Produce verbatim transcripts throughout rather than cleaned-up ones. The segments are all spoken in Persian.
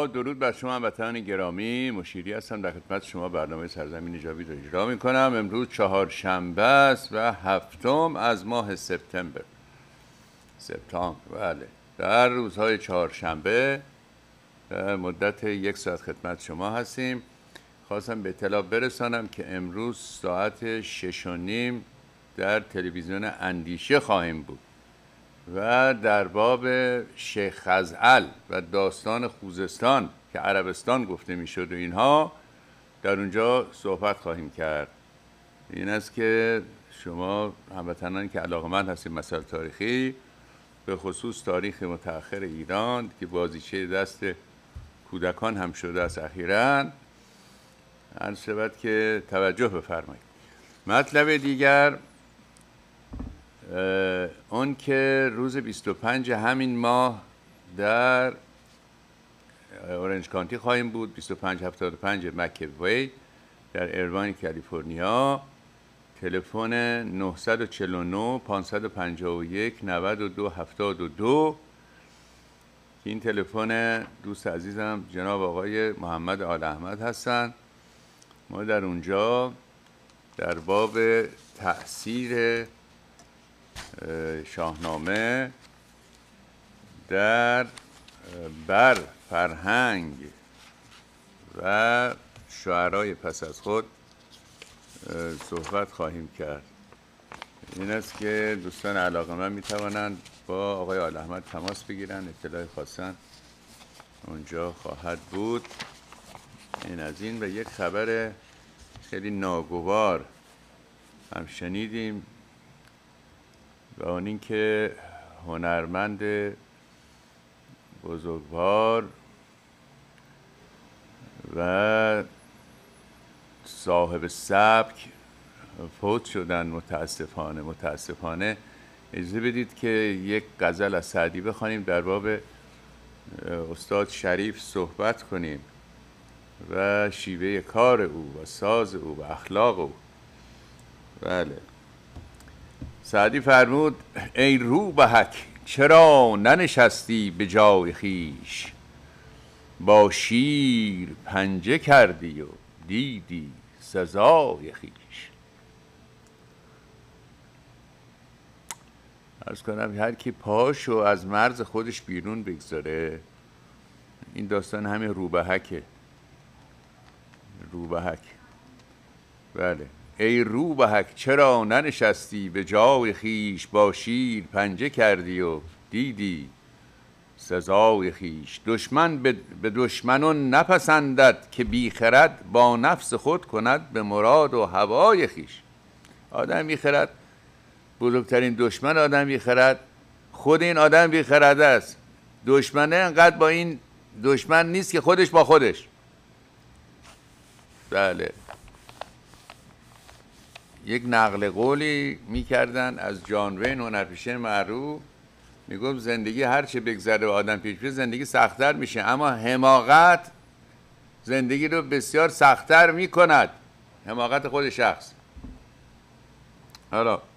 درود بر شما هموطنان گرامی. مشیری هستم، در خدمت شما برنامه سرزمین جاوید رو اجرا میکنم. امروز چهارشنبه است و هفتم از ماه سپتامبر سپتامبر بله در روزهای چهارشنبه در مدت یک ساعت خدمت شما هستیم. خواستم به اطلاع برسانم که امروز ساعت شش و نیم در تلویزیون اندیشه خواهیم بود و در باب شیخ خزعل و داستان خوزستان که عربستان گفته میشد و اینها در اونجا صحبت خواهیم کرد. این است که شما هموطنان که علاقه‌مند هستید مسائل تاریخی، به خصوص تاریخ متأخر ایران که بازیچه دست کودکان هم شده است اخیراً، عرض شود که توجه بفرمایید. مطلب دیگر اون که روز بیست و پنج همین ماه در اورنج کانتی خواهیم بود، بیست و پنج هفتاد و پنج مک‌وی در ایرواین کالیفرنیا. تلفن نه چهار نه پنج پنج یک نه دو هفتاد و دو که این تلفن دوست عزیزم جناب آقای محمد آل احمد هستند. ما در اونجا در باب تأثیر شاهنامه در بر فرهنگ و شاعرای پس از خود صحبت خواهیم کرد. این است که دوستان علاقه‌مند میتوانند با آقای آل احمد تماس بگیرن، اطلاع خواستن اونجا خواهد بود. این از این. و یک خبر خیلی ناگوار هم شنیدیم و اون این که هنرمند بزرگوار و صاحب سبک فوت شدن. متاسفانه متاسفانه اجازه بدید که یک غزل از سعدی بخوانیم، در باب استاد شریف صحبت کنیم و شیوه کار او و ساز او و اخلاق او. بله، سعدی فرمود: ای روبهک چرا ننشستی به جای خویش، با شیر پنجه کردی و دیدی سزای خویش. عرض کنم هر کی پاشو از مرز خودش بیرون بگذاره، این داستان همین روبهکه. روبهک بله. ای روبهک چرا ننشستی به جای خویش، با شیر پنجه کردی و دیدی سزای خویش. دشمن به دشمنان نپسندد که بی خرد، با نفس خود کند به مراد و هوای خویش. آدم بی خرد، بزرگترین دشمن آدم بی خرد خود این آدم بی خرد است. دشمنه انقدر با این دشمن نیست که خودش با خودش. بله، یک نقل قولی میکردن از جان وین، هنرپیشه معروف، میگفت زندگی هرچه بگذره و آدم پیش بره زندگی سخت‌تر میشه، اما حماقت زندگی رو بسیار سخت‌تر میکند. حماقت خود شخص. حالا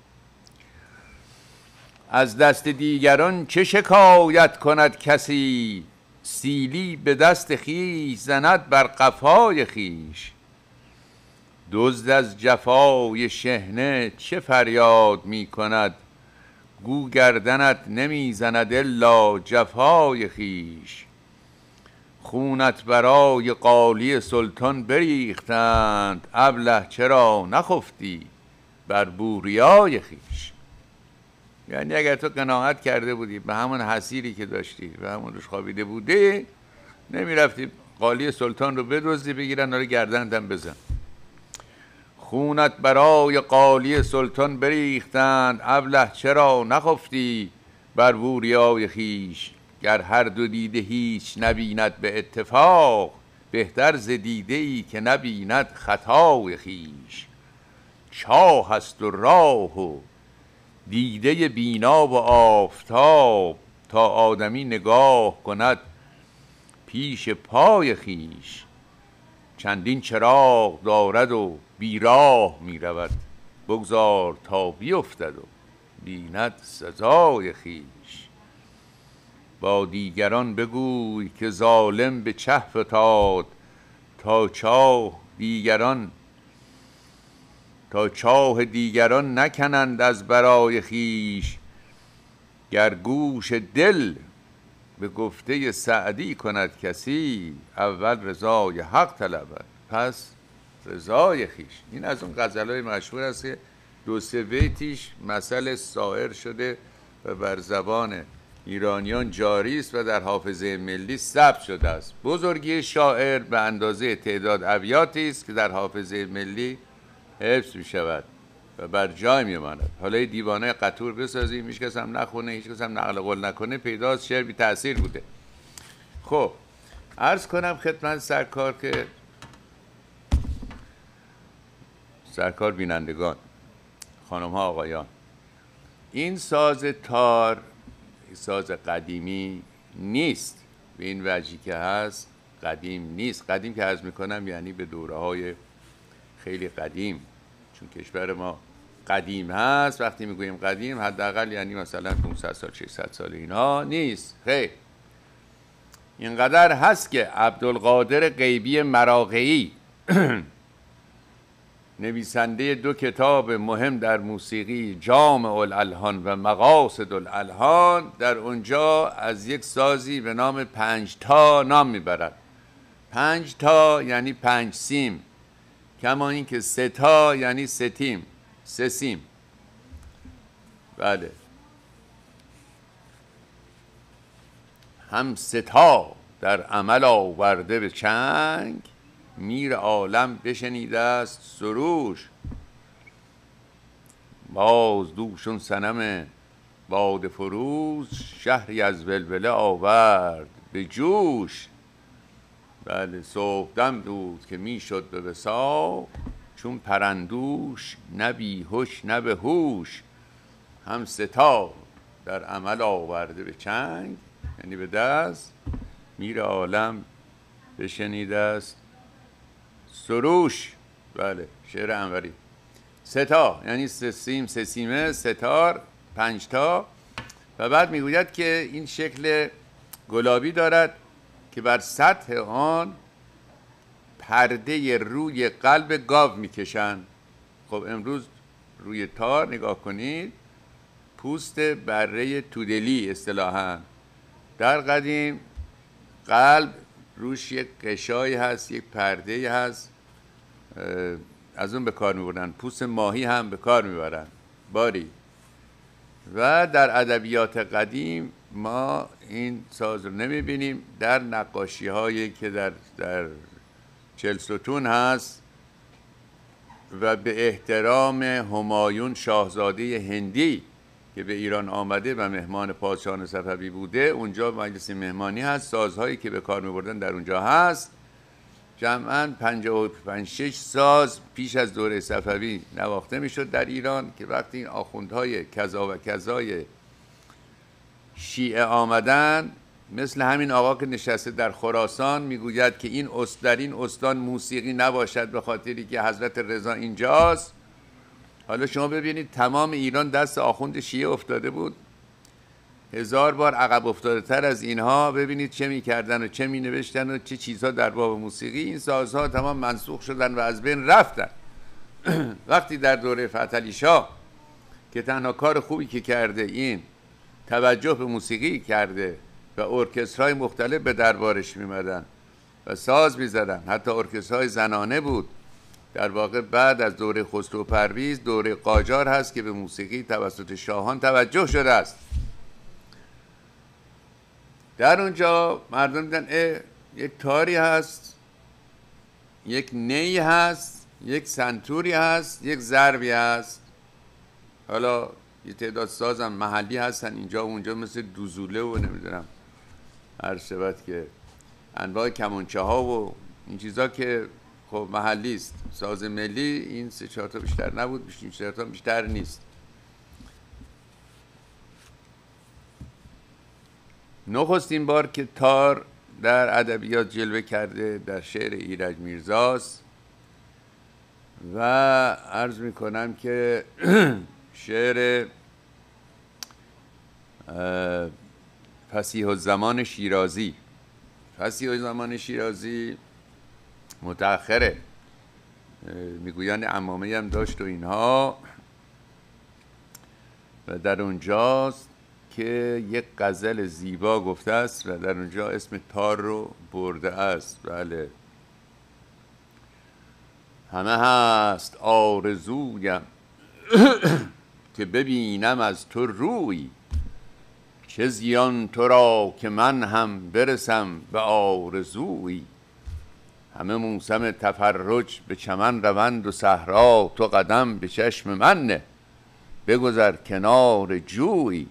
از دست دیگران چه شکایت کند کسی، سیلی به دست خویش زند بر قفای خویش. دزد از جفای شحنه چه فریاد می کند، گو گردنت نمی زند الا جفای خویش. خونت برای قالی سلطان بریختند، ابله چرا نخفتی بر بوریای خویش. یعنی اگر تو قناعت کرده بودی به همون حصیری که داشتی به همون روش خوابیده بودی، نمی رفتی قالی سلطان رو بدزدی بگیرن رو گردنت هم بزن. خونت برای قالی سلطان بریختند، ابله چرا نخفتی بر بوریای خویش. گر هر دو دیده هیچ نبیند به اتفاق، بهتر ز دیده ای که نبیند خطای خویش. چاه است و راه و دیده بینا و آفتاب، تا آدمی نگاه کند پیش پای خویش. چندین چراغ دارد و بیراه می رود، بگذار تا بیفتد و بیند سزای خویش. با دیگران بگوی که ظالم به چه فتاد، تا چاه دیگران تا چاه دیگران نکنند از برای خیش. گر گوش دل به گفته سعدی کند کسی، اول رضای حق طلبد پس رضای خیش. این از اون غزلهای مشهور است که دو سه بیتیش مثل سایر شده و بر زبان ایرانیان جاری است و در حافظه ملی ثبت شده است. بزرگی شاعر به اندازه تعداد ابیاتی است که در حافظه ملی حفظ می شود و بر جای می ماند. حالا یه دیوانه قطور بسازیم، هیچ کس هم نخونه، هیچ کس هم نقل قول نکنه، پیداست شعر بی تأثیر بوده. خب عرض کنم خدمت سرکار که سرکار بینندگان، خانم ها آقایان، این ساز تار ساز قدیمی نیست، به این وجهی که هست قدیم نیست. قدیم که عرض میکنم یعنی به دوره های خیلی قدیم، چون کشور ما قدیم هست. وقتی میگوییم قدیم حداقل یعنی مثلا پانصد سال ششصد سال اینا نیست. خیلی اینقدر هست که عبدالقادر غیبی مراغه‌ای نویسنده دو کتاب مهم در موسیقی، جامع الالحان و مقاصد الالحان، در اونجا از یک سازی به نام پنج تا نام میبرد. پنج تا یعنی پنج سیم، کما این که سه تا یعنی سه تیم، سه سیم. بله، هم سه تا در عمل آورده به چنگ، میر عالم بشنیده است سروش. باز دوشون صنم باد فروز، شهری از ولوله آورد به جوش. بله، صبحدم بود که میشد به وثاق، چون پرندوش نه بیهوش نه به هوش. هم سه تا در عمل آورده به چنگ، یعنی به دست، میر عالم بشنیده است سروش. بله، شعر انوری. سه تا یعنی سه سیم، سه سیمه، ستار، پنج تا. و بعد میگوید که این شکل گلابی دارد که بر سطح آن پرده روی قلب گاو میکشند. خب امروز روی تار نگاه کنید، پوست بره تودلی اصطلاحاً. در قدیم قلب روش یک قشایی هست، یک پرده هست، از اون به کار میبرن. پوست ماهی هم به کار میبرن باری. و در ادبیات قدیم ما این ساز رو نمیبینیم. در نقاشی هایی که در در چلستون هست و به احترام همایون شاهزاده هندی که به ایران آمده و مهمان پادشاهان صفوی بوده، اونجا مجلس مهمانی هست، سازهایی که به کار میبردن در اونجا هست. جمعاً پنجاه و پنج شش ساز پیش از دوره صفوی نواخته میشد در ایران، که وقتی این آخوندهای کذا و کذای شیعه آمدن، مثل همین آقا که نشسته در خراسان میگوید که این است در این استان موسیقی نباشد به خاطری که حضرت رضا اینجاست. حالا شما ببینید تمام ایران دست آخوند شیعه افتاده بود، هزار بار عقب افتاده تر از اینها. ببینید چه میکردن و چه مینوشتن و چه چیزها در باب موسیقی. این سازها تمام منسوخ شدن و از بین رفتن. وقتی در دوره فتحعلی شاه که تنها کار خوبی که کرده این توجه به موسیقی کرده و ارکسترهای مختلف به دربارش میمدن و ساز میزدن، حتی ارکسترهای زنانه بود. در واقع بعد از دوره خسرو پرویز دوره قاجار هست که به موسیقی توسط شاهان توجه شده است. در اونجا مردم دیدن یک تاری هست، یک نی هست، یک سنتوری هست، یک ضربی هست. حالا یه تعداد سازم محلی هستن اینجا و اونجا، مثل دوزوله و نمیدونم هر شبت که انواع کمانچه ها و این چیزا که خب محلی است. ساز ملی این سه چهار تا بیشتر نبود، بیشتر چهار تا بیشتر نیست. نخستین بار که تار در ادبیات جلوه کرده در شعر ایرج میرزاست و عرض میکنم که شعر فصیح الزمان شیرازی. فصیح الزمان شیرازی متأخره، میگویند عمامه هم داشت و اینها، و در اونجاست که یک غزل زیبا گفته است و در اونجا اسم تار رو برده است. بله. همه هست آرزویم که ببینم از تو روی، چه زیان تو را که من هم برسم به آرزوی. همه موسم تفرج به چمن روند و صحرا، تو قدم به چشم من نه بگذر کنار جوی.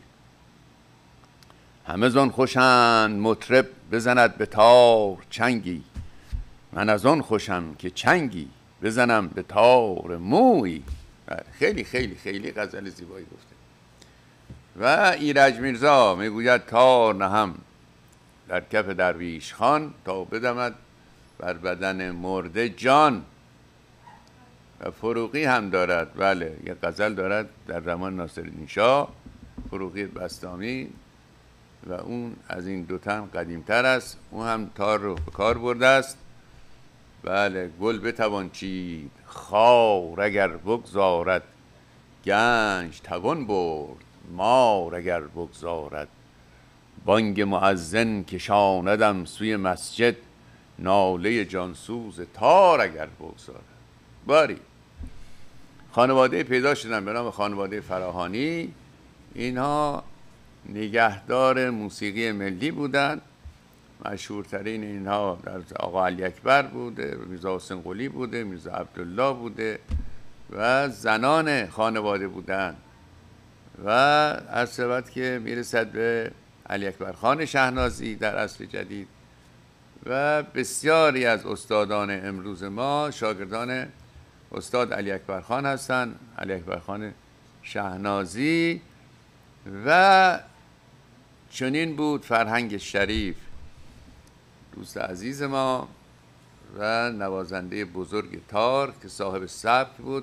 همه زن خوشند مطرب بزند به تار چنگی، من از آن خوشم که چنگی بزنم به تار موی. خیلی خیلی خیلی غزل زیبایی گفته. و ایرج میرزا میگوید تار نهم در کف درویش خان، تا بدمد بر بدن مرده جان. و فروغی هم دارد، بله، یک غزل دارد در زمان ناصرالدین شاه، فروغی بسطامی، و اون از این دو تن قدیمتر است. اون هم تار رو به کار برده است. بله. گل بتوان چید خار اگر بگذارد، گنج توان برد مار اگر بگذارد. بانگ مؤذن که شاندم سوی مسجد، ناله جانسوز تار اگر بگذارد. باری خانواده پیدا شدن به نام خانواده فراهانی. اینها نگهدار موسیقی ملی بودند. مشهورترین اینها در آقا علی اکبر بوده، میرزا حسین قلی بوده، میرزا عبدالله بوده و زنان خانواده بودند. و از ثبت که میرسد به علی اکبر خان شهنازی در عصر جدید. و بسیاری از استادان امروز ما شاگردان استاد علی اکبر خان هستند، علی اکبر خان شهنازی. و چنین بود فرهنگ شریف، دوست عزیز ما و نوازنده بزرگ تار که صاحب سبک بود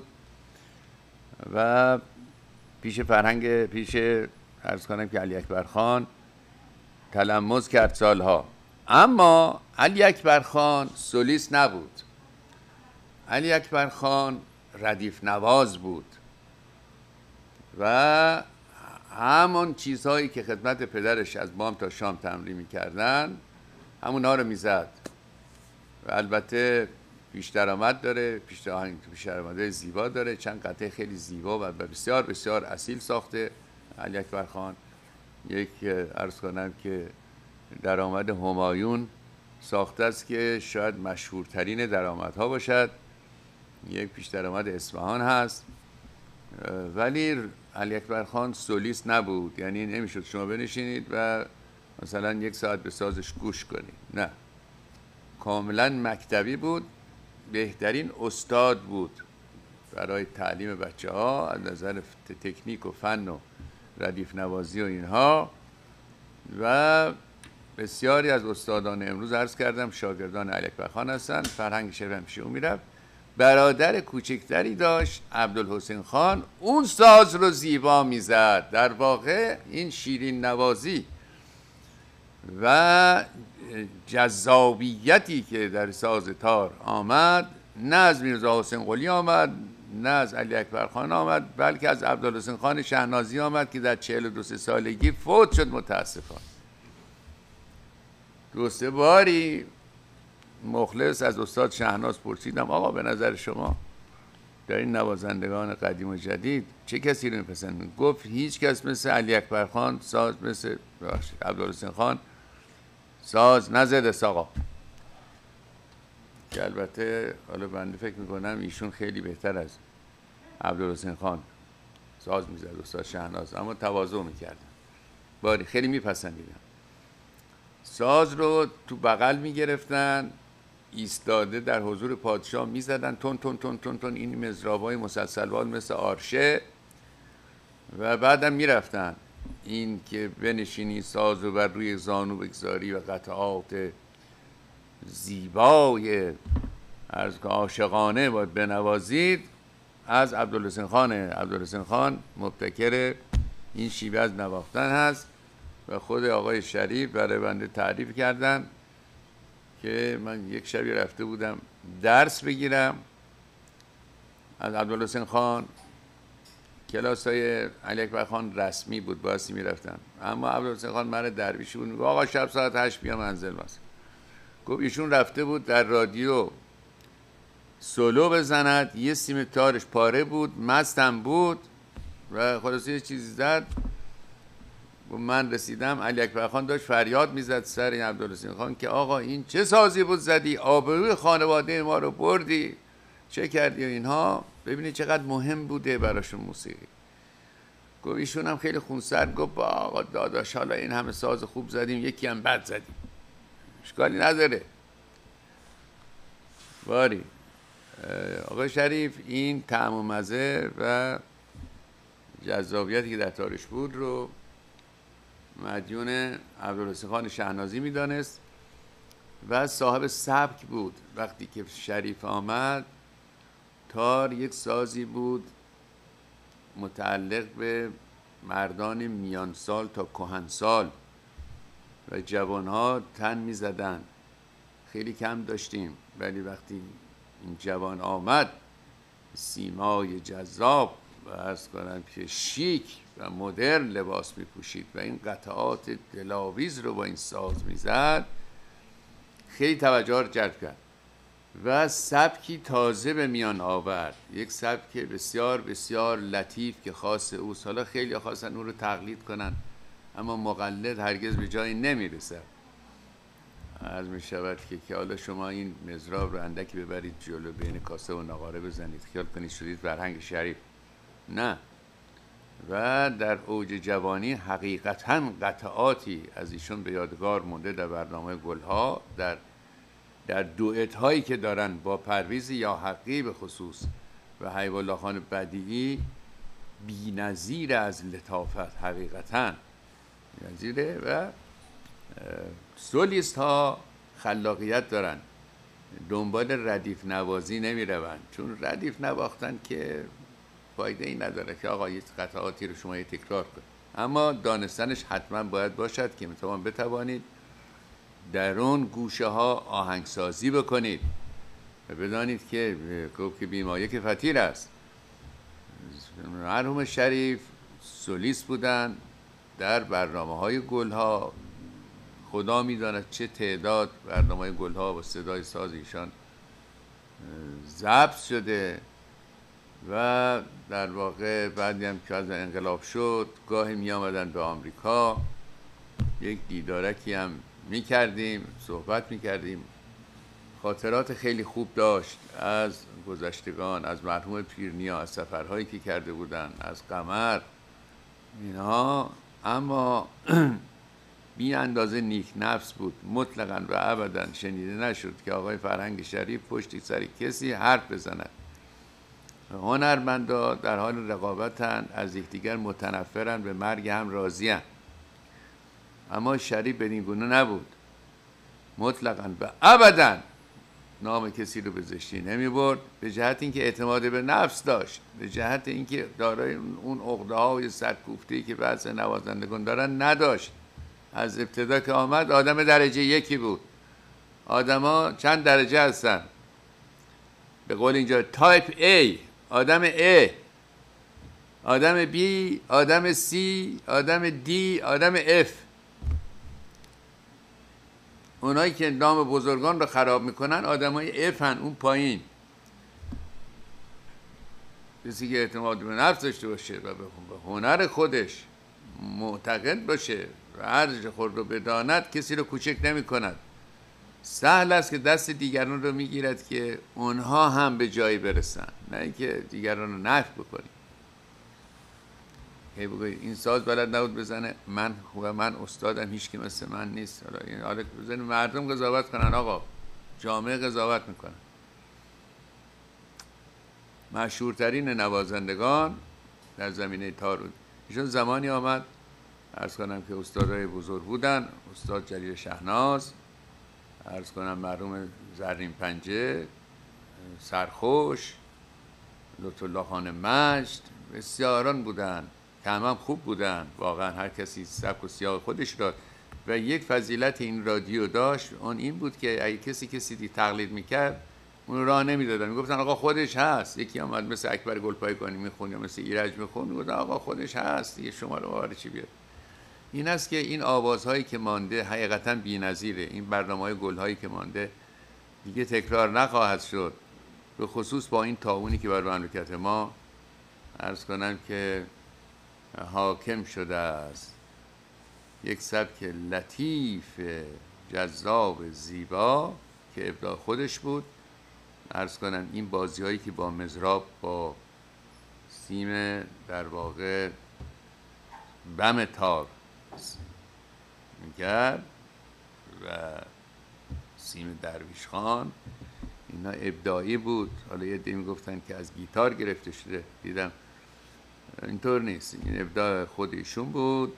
و پیش فرهنگ پیش عرض کنم که علی اکبر خان تلمذ کرد سالها. اما علی اکبر خان سولیست نبود. علی اکبر خان ردیف نواز بود و همون چیزهایی که خدمت پدرش از بام تا شام تمرین می‌کردن همونها رو میزد. و البته پیش درآمد داره، پیش درآمد زیبا داره، چند قطعه خیلی زیبا و بسیار بسیار اصیل ساخته علی اکبر خان. یک عرض کنم که درآمد همایون ساخته است که شاید مشهورترین درآمدها باشد. یک پیش درآمد اصفهان هست. ولی علی اکبر خان سولیست نبود، یعنی نمیشد شما بنشینید و مثلا یک ساعت به سازش گوش کنید، نه، کاملا مکتبی بود. بهترین استاد بود برای تعلیم بچه ها از نظر تکنیک و فن و ردیف نوازی و اینها. و بسیاری از استادان امروز عرض کردم شاگردان علی اکبر خان هستن. فرهنگ شریف هم پیش او میرفت. برادر کوچکتری داشت عبدالحسین خان، اون ساز رو زیبا میزد. در واقع این شیرین نوازی و جذابیتی که در ساز تار آمد نه از میرزا حسین قلی آمد، نه از علی اکبر خان آمد، بلکه از عبدالحسین خان شهنازی آمد که در چهل و دو سالگی فوت شد متاسفانه. دو سه باری مخلص از استاد شهناز پرسیدم آقا به نظر شما در این نوازندگان قدیم و جدید چه کسی رو میپسندید؟ گفت هیچ کس مثل علی اکبر خان ساز، مثل عبدالحسین خان ساز نزده آقا. که البته حالا بنده فکر میکنم ایشون خیلی بهتر از عبدالحسین خان ساز میزد استاد شهناز، اما تواضع میکردن. باری خیلی میپسندیدم. ساز رو تو بغل میگرفتن، ایستاده در حضور پادشاه میزدن تون تون تون تون تون این مزرابای مسلسلوار مثل آرشه، و بعدم میرفتن این که بنشینی ساز رو بر روی زانو بگذاری و قطعات زیبای عرض که عاشقانه باید بنوازید. از عبدالحسین خان عبدالحسین خان مبتکر این شیوه از نواختن هست و خود آقای شریف برای بنده تعریف کردن که من یک شبی رفته بودم درس بگیرم از عبدالحسین خان. کلاس های علی اکبر خان رسمی بود، بایستی میرفتم، اما عبدالحسین خان مرد درویشی بود. آقا شب ساعت هشت بیا منزل واسه. گفت ایشون رفته بود در رادیو سولو بزند، یه سیم تارش پاره بود، مستم بود و خلاصه یه چیزی زد. و من رسیدم علی اکبر خان داشت فریاد میزد سر این عبدالحسین خان که آقا این چه سازی بود زدی، آبروی خانواده ما رو بردی، چه کردی و اینها. ببینید چقدر مهم بوده براشون موسیقی. گفت ایشون هم خیلی خونسرد گفت با آقا داداش حالا این همه ساز خوب زدیم یکی هم بد زدیم، اشکالی نداره. باری آقای شریف این طعم و مزه و جذابیتی که در تاریخ بود رو مدیون عبدالحسین خان شهنازی میدانست و صاحب سبک بود. وقتی که شریف آمد، تار یک سازی بود متعلق به مردان میان سال تا کهن سال و جوانها تن می زدن. خیلی کم داشتیم، ولی وقتی این جوان آمد سیمای جذاب و عرض کنم که شیک و مدرن لباس می پوشید و این قطعات دلاویز رو با این ساز می زد، خیلی توجه رو جلب کرد و سبکی تازه به میان آورد. یک سبک بسیار بسیار لطیف که خاص اوست. حالا خیلی خواستن اون رو تقلید کنن، اما مقلد هرگز به جایی نمیرسه. عرض می شود که که حالا شما این مزراب رو اندکی ببرید جلو، بین کاسه و نقاره بزنید، خیال کنید شدید فرهنگ شریف. نه. و در اوج جوانی حقیقتاً قطعاتی از ایشون به یادگار مونده در برنامه گلها، در در دوئت هایی که دارن با پرویز یا حقی به خصوص و حبیب الله خان بدیعی، بی‌نظیر از لطافت، حقیقتاً بی‌نظیره. و سولیست ها خلاقیت دارن، دنبال ردیف نوازی نمی روند، چون ردیف نواختن که فایده ای نداره که آقا یه قطعاتی رو شما یه تکرار کنید. اما دانستنش حتما باید باشد که میتوان بتوانید در اون گوشه ها آهنگسازی بکنید و بدانید که گفت که بیمایه که فتیر است. مرحوم شریف سولیست بودن در برنامه های گلها. خدا میداند چه تعداد برنامه های گلها با صدای ساز ایشان ضبط شده و در واقع بعدی هم که از انقلاب شد گاهی می آمدن به آمریکا، یک دیدارکی هم می کردیم، صحبت می کردیم. خاطرات خیلی خوب داشت از گذشتگان، از مرحوم پیرنیا، از سفرهایی که کرده بودن، از قمر اینها. اما بی اندازه نیک نفس بود، مطلقاً و ابداً شنیده نشد که آقای فرهنگ شریف پشتی سر کسی حرف بزند. هنرمندا در حال رقابتن، از یکدیگر متنفرن، به مرگ هم راضی‌اند. اما شریف بدین گونه نبود، مطلقاً و ابداً نام کسی رو به زشتی نمی برد، به جهت اینکه اعتماد به نفس داشت، به جهت اینکه دارای اون عقده‌های سرکوفته‌ای که بعضی نوازندگان دارن نداشت. از ابتدا که آمد آدم درجه یکی بود. آدما چند درجه هستن؟ به قول اینجا تایپ A، آدم A، آدم B، آدم C، آدم D، آدم F. اونایی که نام بزرگان رو خراب میکنن آدمای F هن، اون پایین. کسی که اعتماد به نفس داشته باشه و به هنر خودش معتقد باشه و ارزش خود رو بداند، کسی رو کوچک نمی کند. سهل است که دست دیگران رو میگیرد که اونها هم به جایی برسن، نه اینکه دیگران رو نفی بکنی. هی بگوی این ساز بلد نبود بزنه، من و من استادم، هیچ که مثل من نیست. حالا این حالا بزنید مردم قضاوت کنن، آقا جامعه قضاوت میکنن. مشهورترین نوازندگان در زمینه تار بود. ایشون زمانی آمد، عرض کنم که استادای بزرگ بودن، استاد جلیل شهناز، عرض کنم مرحوم زرین پنجه، سرخوش، لطف‌الله خان مجد، بسیاران بودن که همه هم خوب بودن واقعا، هر کسی سبک و سیاق خودش داشت و یک فضیلت این رادیو داشت، اون این بود که اگه کسی کسی دی تقلید میکرد اون راه نمیدادن، میگفتن آقا خودش هست. یکی اومد مثل اکبر گلپایگانی میخوند یا مثل ایرج میخوند، میگفتن آقا خودش هست دیگه، شما رو وارد چی بیاد. این است که این آوازهایی که مانده حقیقتا بی‌نظیره. این برنامه‌های گل‌هایی که مانده دیگه تکرار نخواهد شد، به خصوص با این طاعونی که بر مملکت ما عرض کنم که حاکم شده است. یک سبک لطیف جذاب زیبا که ابداع خودش بود. عرض کنم این بازی هایی که با مزراب، با سیم در واقع بم تار میکرد و سیم درویش خان، اینا ابداعی بود. حالا یه دی میگفتن که از گیتار گرفته شده، دیدم اینطور نیست، این ابداع خود ایشون بود.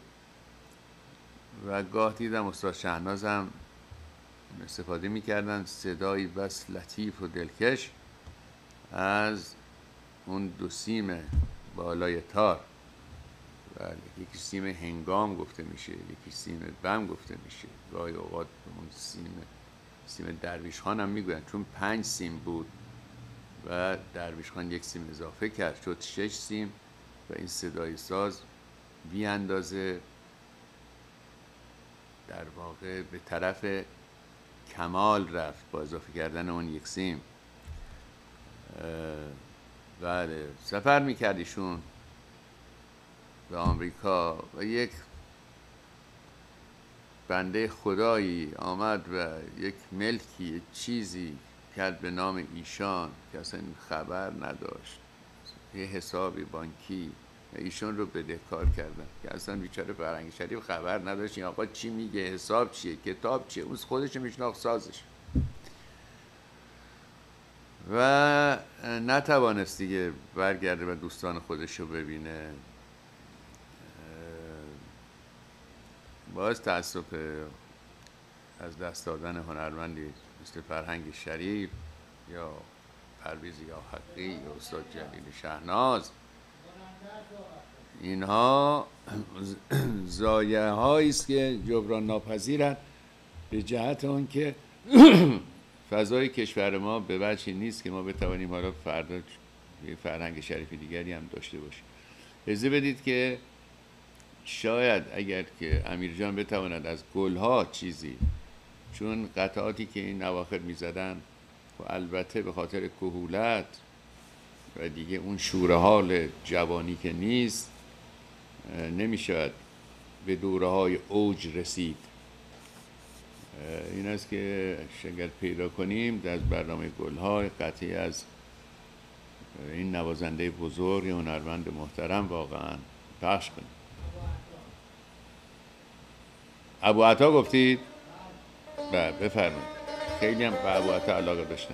و گاه دیدم استاد شهناز هم استفاده میکردن، صدایی بس لطیف و دلکش از اون دو سیم بالای تار، بله، یکی سیم هنگام گفته میشه، یکی سیم بم گفته میشه. گاهی اوقات اون سیم سیم درویش خان هم میگوین، چون پنج سیم بود و درویش خان یک سیم اضافه کرد شد شش سیم و این صدای ساز بی اندازه در واقع به طرف کمال رفت با اضافه کردن اون یک سیم. بله، سفر میکرد ایشون به آمریکا و یک بنده خدایی آمد و یک ملکی چیزی کرد به نام ایشان که اصلا خبر نداشت، یه حسابی بانکی و ایشون رو بدهکار کردن که اصلا بیچاره فرهنگ شریف خبر نداشت این آقا چی میگه، حساب چیه، کتاب چیه، اون خودش میشناخت سازش و نتوانست دیگه برگرده و دوستان خودش رو ببینه. باعث تأسف از دست دادن هنرمندی مثل فرهنگ شریف یا پرویز یا حقی یا استاد جلیل شهناز، اینها زایه هایی است که جبران ناپذیرند به جهت آن که فضای کشور ما به وجهی نیست که ما بتوانیم حالا فردا یه فرهنگ شریف دیگری هم داشته باشیم. اجازه بدید که شاید اگر که امیر جان بتواند از گلها چیزی، چون قطعاتی که این اواخر میزدن و البته به خاطر کهولت و دیگه اون شوره حال جوانی که نیست نمیشود به دوره های اوج رسید. این است که اگر پیدا کنیم در برنامه گلها قطعی از این نوازنده بزرگ هنرمند محترم واقعا پخش کنیم. ابو عطا گفتید؟ بله بفرمایید. خیلی هم به ابو عطا علاقه داشتم.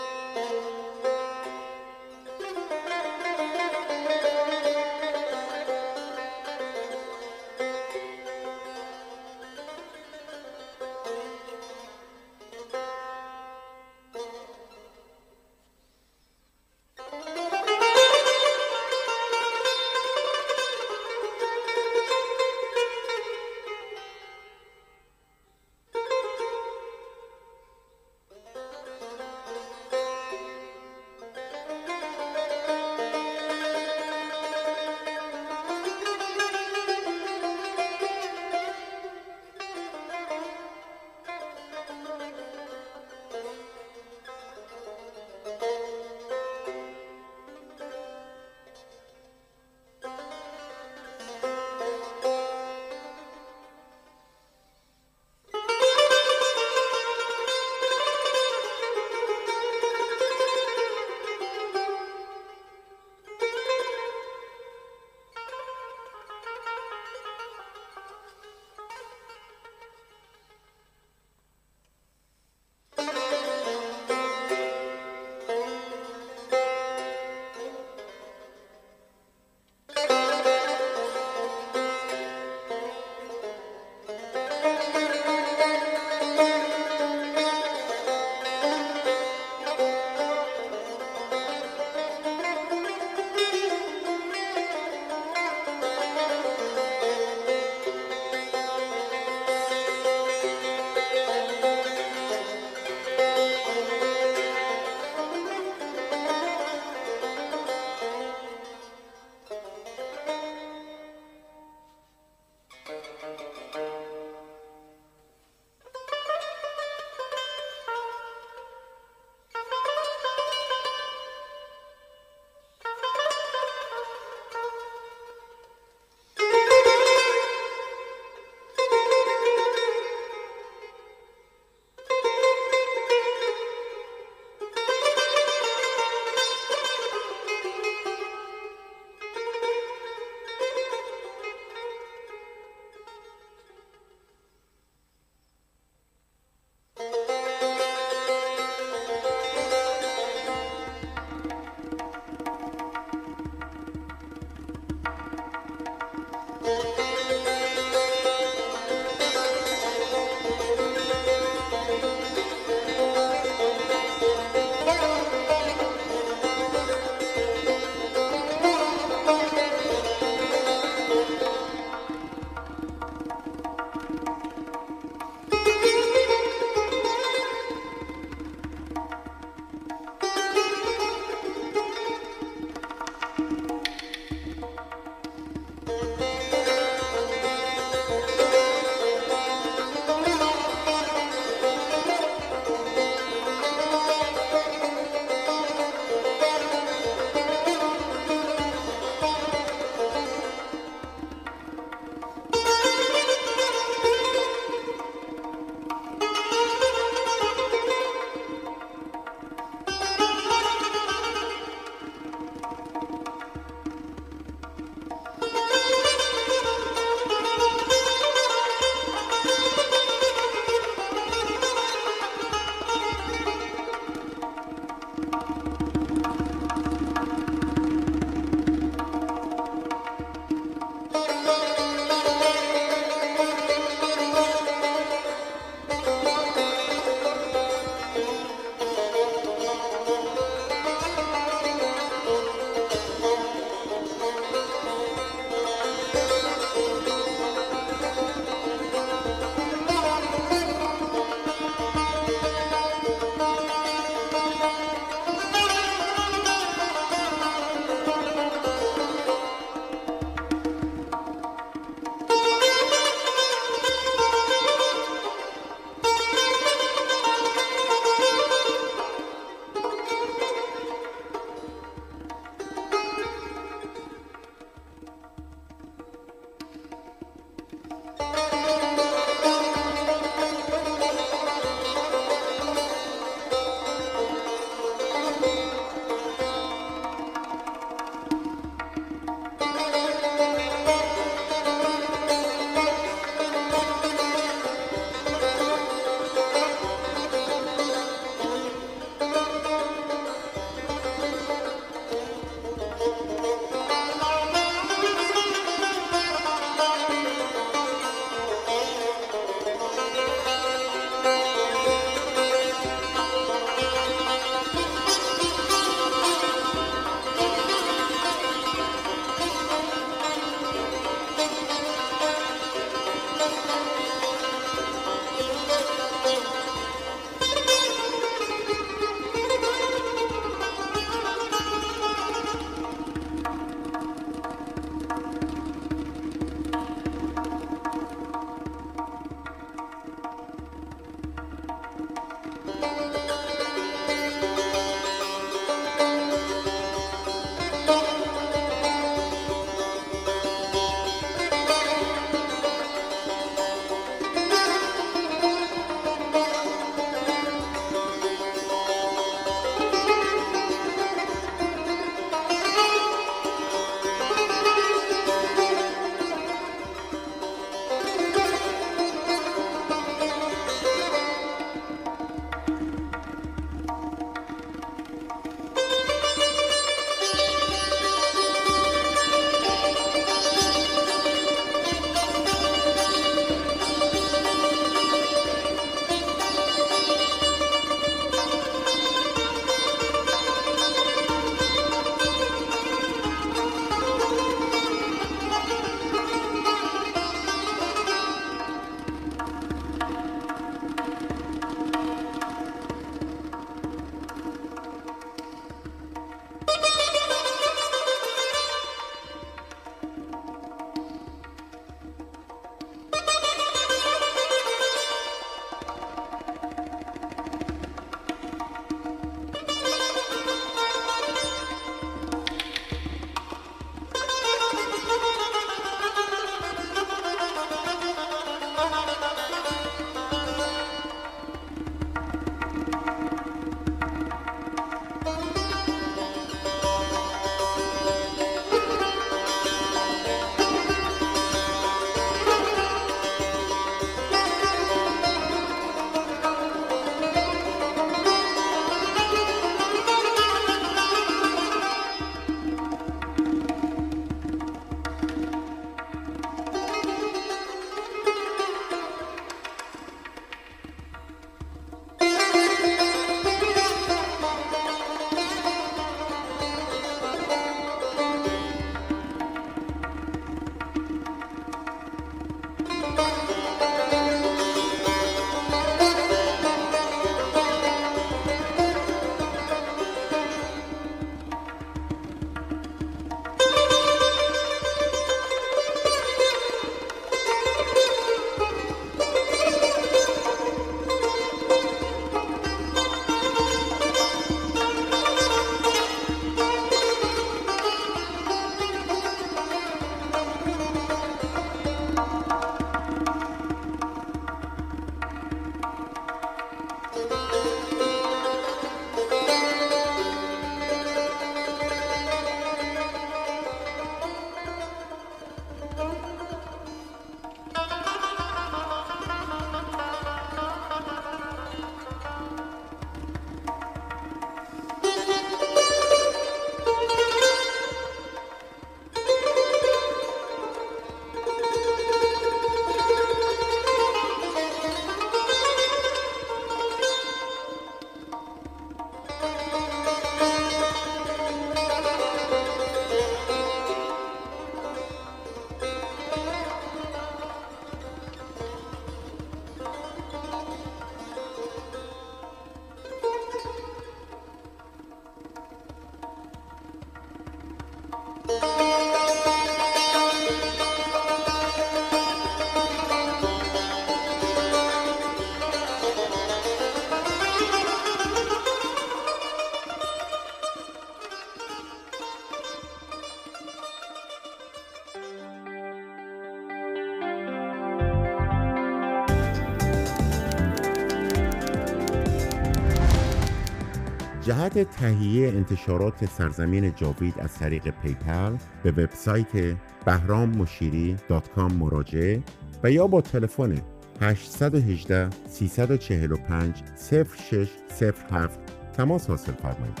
جهت تهیه انتشارات سرزمین جاوید از طریق پیپل به وبسایت بهرام مشیری دات کام مراجعه و یا با تلفن هشت یک هشت سه چهار پنج صفر شش صفر هفت تماس حاصل فرمایید.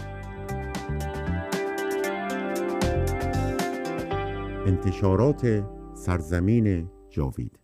انتشارات سرزمین جاوید.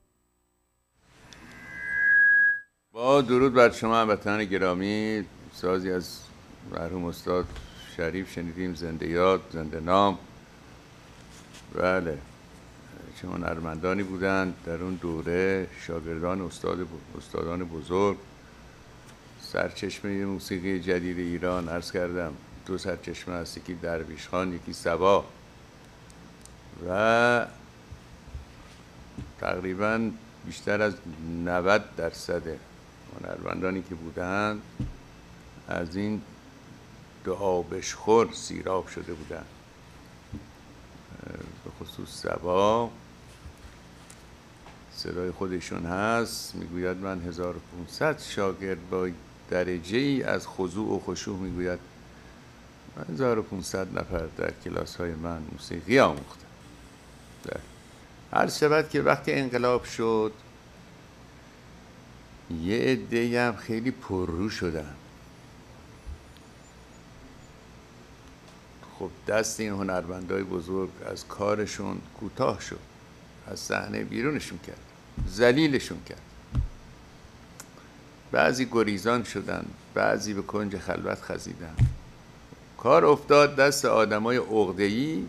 با درود بر شما هموطنان گرامی، سازی از مرحوم استاد شریف شنیدیم، زنده یاد، زنده نام. بله، چه هنرمندانی بودند در اون دوره، شاگردان استاد استادان بزرگ، سرچشمه موسیقی جدید ایران. عرض کردم دو سرچشمه هست، یکی درویش خان، یکی صبا، و تقریبا بیشتر از نود درصد هنرمندانی که بودند از این دو آبشخور سیراب شده بودند. به خصوص صبا صدای خودشون هست، میگوید من هزار و پانصد شاگرد با درجه ای از خضوع و خشوع، میگوید من هزار و پانصد نفر در کلاس های من موسیقی آموختم. هر شود که وقتی انقلاب شد یه عده‌ای هم خیلی پررو شدن. خب دست این هنرمندای بزرگ از کارشون کوتاه شد، از صحنه بیرونشون کرد، ذلیلشون کرد. بعضی گریزان شدن، بعضی به کنج خلوت خزیدن. کار افتاد دست آدمای عقده‌ای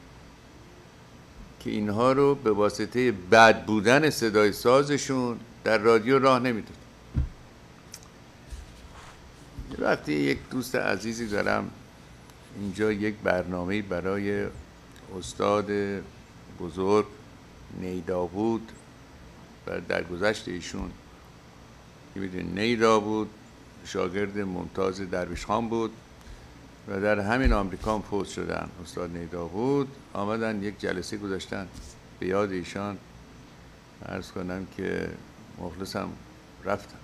که اینها رو به واسطه بد بودن صدای سازشون در رادیو راه نمیداد. وقتی یک دوست عزیزی دارم اینجا یک برنامه برای استاد بزرگ نیدابود و در گذشت ایشون که میدونید نیدابود شاگرد ممتاز درویش خان بود و در همین آمریکا هم فوت شدن. استاد نیدابود آمدن یک جلسه گذاشتن به یاد ایشان. عرض کنم که مخلصم رفتم.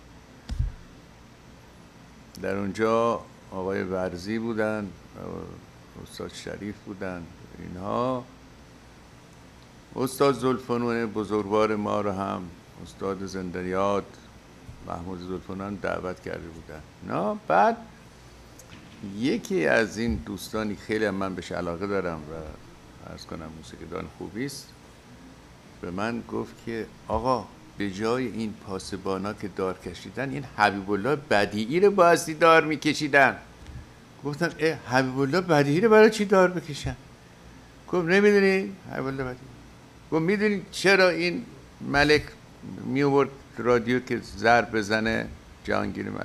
در اونجا آقای ورزی بودن، استاد شریف بودن، اینها استاد زلفنون بزرگوار ما رو هم استاد زنده یاد محمود زلفنون دعوت کرده بودن. نه بعد یکی از این دوستانی خیلی من بهش علاقه دارم و عرض کنم موسیقیدان خوبی است، به من گفت که آقا به جای این پاسبانا که دار کشیدن این حبیب الله بدیعی رو بایستی دار میکشیدن. گفتم اه حبیب الله بدیعی رو برای چی دار بکشن؟ گفت نمیدونی حبیب الله بدیعی؟ گفت میدونی چرا این ملک می آورد رادیو که ضرب بزنه؟ جهانگیر ملک.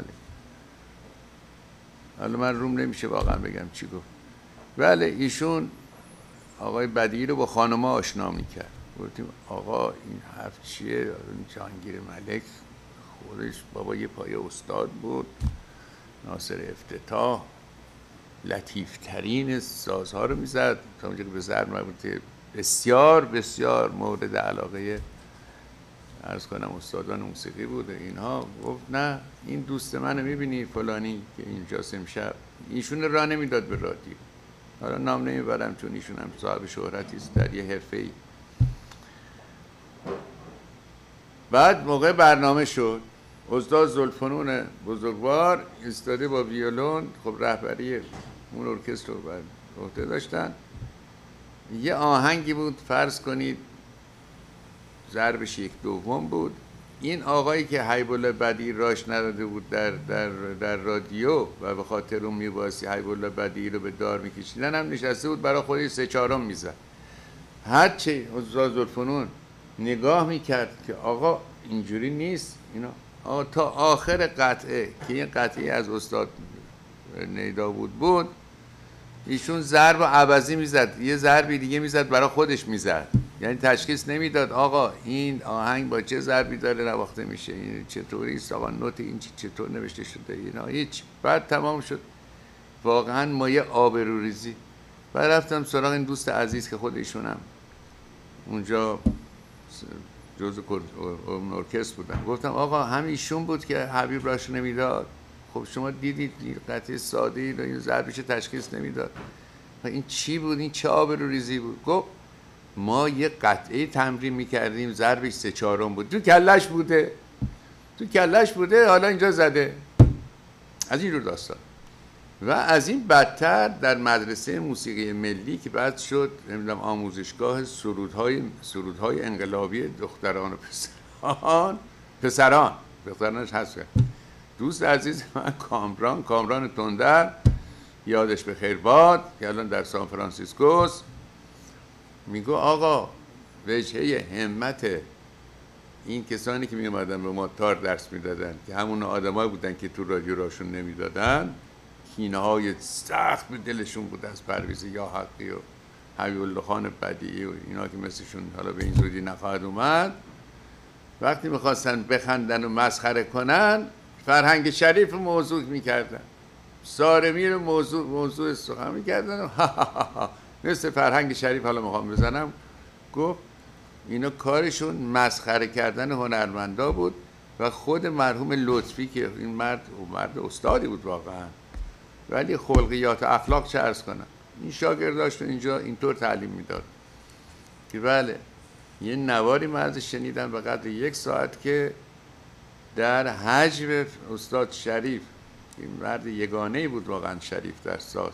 حالا من روم نمیشه واقعا بگم چی گفت. بله ایشون آقای بدیعی رو با خانم‌ها آشنا میکرد. گفتیم آقا این حرف چیه؟ جهانگیر ملک خودش بابا یه پایه استاد بود، ناصر افتتاح لطیفترین سازها رو میزد تا اونجا که به ضرب مربوطه، بسیار بسیار مورد علاقه عرض کنم استادان موسیقی بود اینها. گفت نه این دوست منو میبینی فلانی که اینجاست امشب، ایشون راه نمیداد به رادیو. حالا نام نمیبرم چون ایشون هم صاحب شهرتی است در یه حرفه‌ای. بعد موقع برنامه شد استاد زلفنون بزرگوار ایستاده با ویولون، خب رهبری اون ارکستر رو بر عهده داشتن. یه آهنگی بود فرض کنید ضربش یک دوم بود. این آقایی که حبیب الله بدیعی راش نداده بود در در در رادیو و به خاطر اون میباسی حبیب الله بدیعی رو به دار میکشیدن هم نشسته بود برای خودش سه چهارم میزد. هرچی استاد زلفنون نگاه میکرد که آقا اینجوری نیست اینا، آقا تا آخر قطعه که این قطعه از استاد نیدابود بود ایشون ضرب عوضی میزد، یه ضربی دیگه میزد برای خودش میزد، یعنی تشخیص نمیداد آقا این آهنگ با چه ضربی داره نواخته میشه، این چطوری است آقا، نوت این چطور نوشته شده، اینا هیچ. بعد تمام شد. واقعا ما یه آبروریزی. بعد رفتم سراغ این دوست عزیز که خود ایشونم اونجا جزء ارکستر بودن. گفتم آقا همیشون بود که حبیب راش نمیداد. خب شما دیدید این قطعه ساده ای رو این ضربش تشخیص نمیداد، این چی بود، این چه آب رو ریزی بود؟ گفت ما یه قطعه تمرین میکردیم ضربش سه چهارم بود، تو کلش بوده تو کلش بوده حالا اینجا زده. از این رو داستان. و از این بدتر در مدرسه موسیقی ملی که بعد شد نمیدونم آموزشگاه سرودهای سرودهای انقلابی دختران و پسران پسران دخترانش هست. دوست عزیز من کامران کامران تندر یادش به خیر باد که الان در سان فرانسیسکوست، میگو آقا وجهه همت این کسانی که می اومدن به ما تار درس میدادن که همون آدمایی بودن که تو رادیو راشون نمیدادن، کینه های سخت به دلشون بود از پرویز یا حقی و حبیب الله خان بدیعی و اینا که مثلشون حالا به این زودی نخواهد اومد. وقتی میخواستن بخندن و مسخره کنن فرهنگ شریف موضوع میکردن، سارمی رو موضوع موضوع سخن میکردن و مثل فرهنگ شریف حالا میخوام بزنم. گفت اینا کارشون مسخره کردن هنرمندا بود و خود مرحوم لطفی که این مرد مرد استادی بود واقعا، ولی خلقیات و اخلاق چه عرض کنم، این شاگرداش رو اینجا اینطور تعلیم میداد که بله یه نواری من ازش شنیدم به قدر یک ساعت که در حجم استاد شریف، این مرد یگانه‌ای بود واقعا شریف در ساز،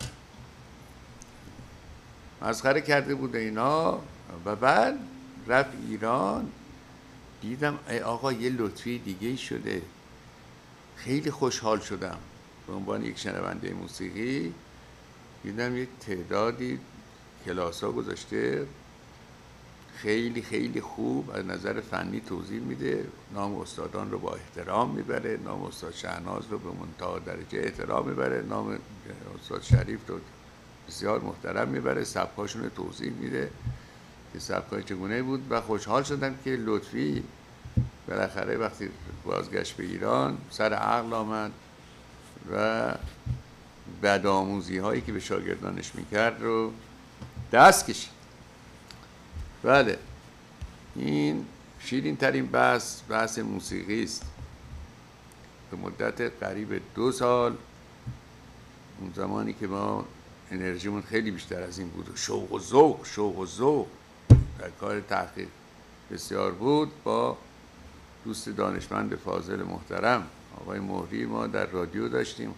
مسخره کرده بود اینا. و بعد رفت ایران، دیدم ای آقا یه لطفی دیگه شده، خیلی خوشحال شدم به عنوان یک شنونده موسیقی. دیدم یک تعدادی کلاس ها گذاشته خیلی خیلی خوب از نظر فنی توضیح میده، نام استادان رو با احترام میبره، نام استاد شهناز رو به منتهی درجه احترام میبره، نام استاد شریف رو بسیار محترم میبره، سبکاشون رو توضیح میده که سبکای چگونه بود. و خوشحال شدم که لطفی بالاخره وقتی بازگشت به ایران سر عقل آمد و بدآموزی هایی که به شاگردانش میکرد رو دست کشید. بله این شیرین ترین بحث بحث موسیقی است. به مدت قریب دو سال، اون زمانی که ما انرژیمون خیلی بیشتر از این بود و شوق و ذوق شوق و ذوق در کار تحقیق بسیار بود، با دوست دانشمند فاضل محترم آقای مهری ما در رادیو داشتیم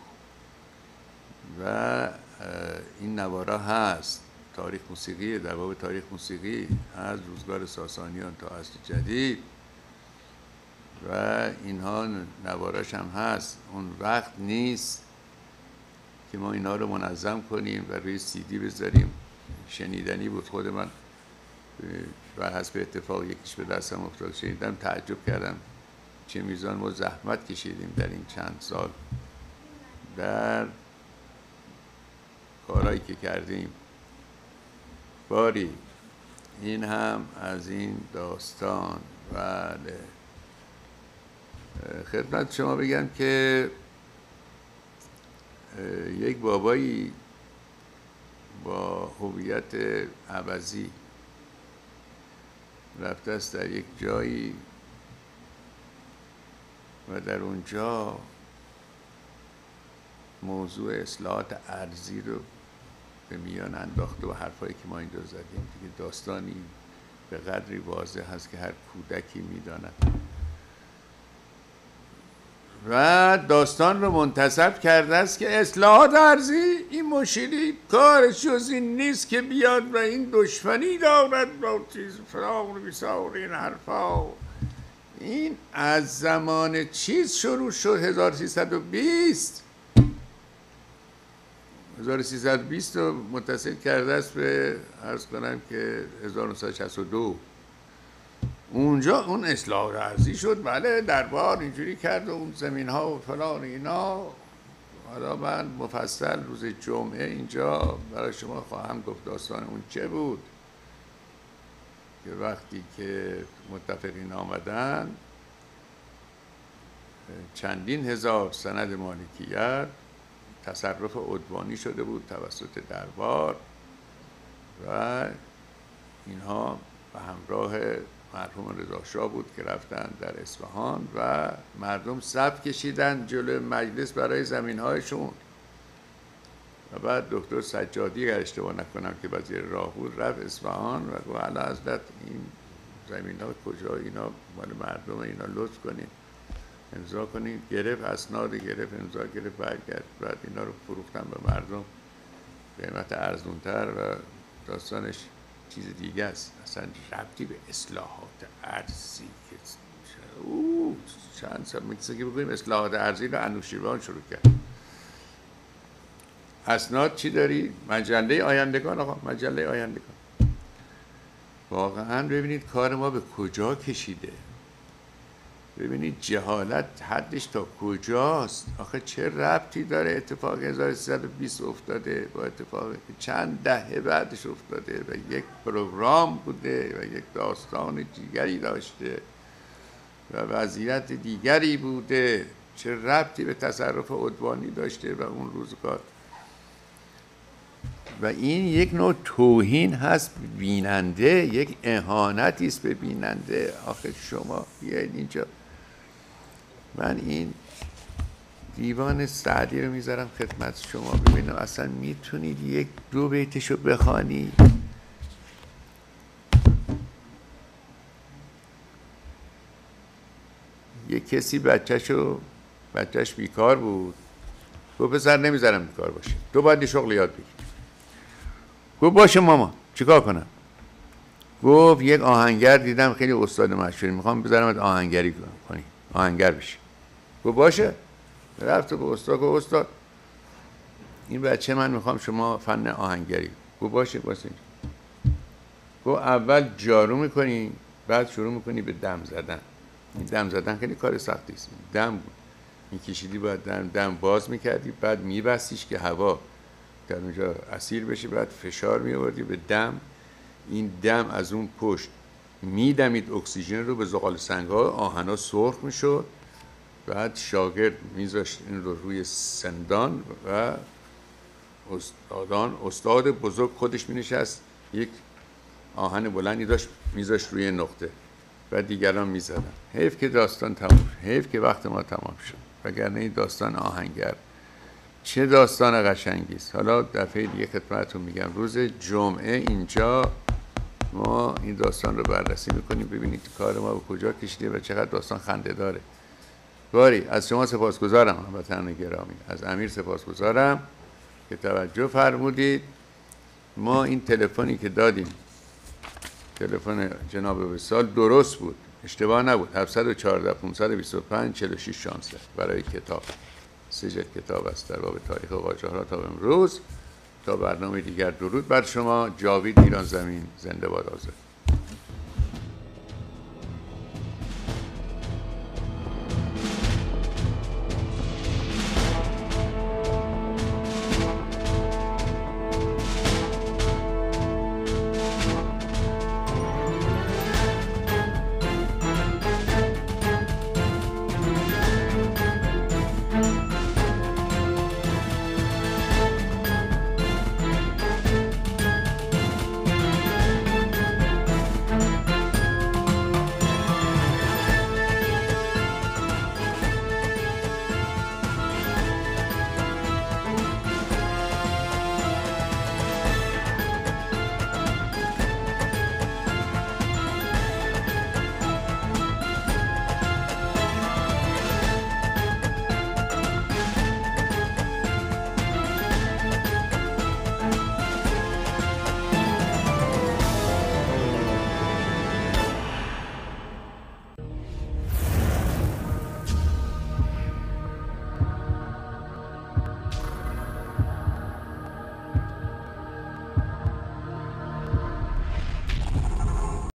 و این نوارا هست، تاریخ موسیقی، در باب تاریخ موسیقی از روزگار ساسانیان تا عصر جدید و اینها نواراش هم هست. اون وقت نیست که ما اینا رو منظم کنیم و روی سی دی بذاریم. شنیدنی بود، خود من و حسب اتفاق یکیش به دستم افتاد شنیدم، تعجب کردم چه میزان ما زحمت کشیدیم در این چند سال در کارهایی که کردیم. باری این هم از این داستان. بله خدمت شما بگم که یک بابایی با هویت عوضی رفته است در یک جایی و در اونجا موضوع اصلاحات ارضی رو به میان انداخته و حرفایی که ما اینجا زدیم دیگه داستانی به قدری واضح هست که هر کودکی میداند و داستان رو منتسب کرده است که اصلاحات ارضی این مشیری کارش جز این نیست که بیاد و این دشمنی دارد با چیز فراغ رو بیساور این حرفا. این از زمان چیز شروع شد، هزار و سیصد و بیست هزار و سیصد و بیست رو متصل کرده است به عرض کنم که هزار و نهصد و شصت و دو. اونجا اون اصلاح ارضی شد، بله دربار اینجوری کرد و اون زمین ها و فلان اینا. حالا من مفصل روز جمعه اینجا برای شما خواهم گفت داستان اون چه بود که وقتی که متفقین آمدن چندین هزار سند مالکیت تصرف عدوانی شده بود توسط دربار و اینها به همراه مرحوم رضا شاه بود که رفتن در اصفهان و مردم صف کشیدن جلوی مجلس برای زمین‌هایشون و بعد دکتر سجادی اگر اشتباه نکنم که وزیر راه بود رفت اصفهان و گفت اعلی حضرت این زمین‌ها کجا، اینا مال مردم، اینا لطف کنین امضا کنین. گرفت اسناد گرفت امضا گرفت برگشت، بعد اینا رو فروختن به مردم قیمت ارزونتر و داستانش چیز دیگه است، اصلا ربطی به اصلاحات ارضی که اوه چند سال میگه که بگویم اصلاحات ارضی رو انوشیروان شروع کرد. اسناد چی داری؟ مجله آیندگان. آقا مجله آیندگان واقعا ببینید کار ما به کجا کشیده، ببینید جهالت حدش تا کجاست. آخه چه ربطی داره اتفاق هزار و سیصد و بیست افتاده با اتفاقی که چند دهه بعدش افتاده و یک پروگرام بوده و یک داستان دیگری داشته و وضعیت دیگری بوده، چه ربطی به تصرف عدوانی داشته و اون روزگار. و این یک نوع توهین هست بیننده، یک اهانتی است به بیننده. آخه شما بیایید اینجا، من این دیوان سعدی رو میذارم خدمت شما ببینم اصلا میتونید یک دو بیتشو بخوانی. یک کسی بچهشو بچهش بیکار بود، گفت پسر نمیذارم بیکار باشه، تو باید یه شغل یاد بگیری. گفت باشه ماما چیکار کنم؟ گفت یک آهنگر دیدم خیلی استاد مشهوری، میخوام بذارمت آهنگری کنی، آهنگر بشی. گفت باشه. رفت به استاد، گفت استاد این بچه من میخوام شما فن آهنگری. گفت باشه باشه. گفت اول جارو میکنی بعد شروع میکنی به دم زدن. این دم زدن خیلی کار سختی است. دم میکشیدی باید دم, دم باز میکردی بعد میبستیش که هوا در اونجا اسیر بشه، بعد فشار میآوردی به دم، این دم از اون پشت میدمید اکسیژن رو به زغال سنگ‌ها، آهنا سرخ میشد، بعد شاگرد میذاشت این رو روی سندان و استادان استاد بزرگ خودش مینشست یک آهن بلندی داشت میذاشت روی نقطه و دیگران میزدن. حیف که داستان تمام، حیف که وقت ما تمام شد، وگرنه این داستان آهنگر چه داستان قشنگی است. حالا دفعه دیگه خدمتتون میگم روز جمعه اینجا ما این داستان رو بررسی میکنیم، ببینید کار ما به کجا کشیده و چقدر داستان خنده داره. باری از شما سپاسگزارم هموطنان گرامی، از امیر سپاسگزارم که توجه فرمودید. ما این تلفنی که دادیم تلفن جناب وصال درست بود، اشتباه نبود. هفت یک چهار پنج دو پنج چهار شش شانزده برای کتاب، سه جلد کتاب است در باب تاریخ قاجارها تا امروز. تا برنامه دیگر درود بر شما. جاوید ایران زمین زنده باد آزاد.